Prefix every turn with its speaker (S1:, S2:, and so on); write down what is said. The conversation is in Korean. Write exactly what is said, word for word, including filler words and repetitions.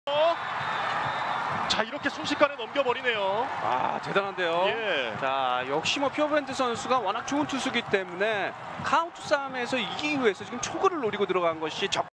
S1: 자, 이렇게 순식간에 넘겨버리네요.
S2: 아, 대단한데요.
S1: 예.
S2: 자, 역시 뭐 퓨어밴드 선수가 워낙 좋은 투수기 때문에 카운트 싸움에서 이기기 위해서 지금 초구를 노리고 들어간 것이 적